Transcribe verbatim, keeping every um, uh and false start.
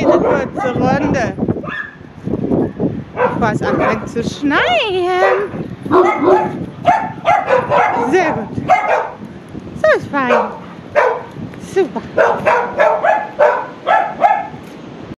eine kurze Runde. Bevor es anfängt zu schneien. Sehr gut. So ist fein. Super.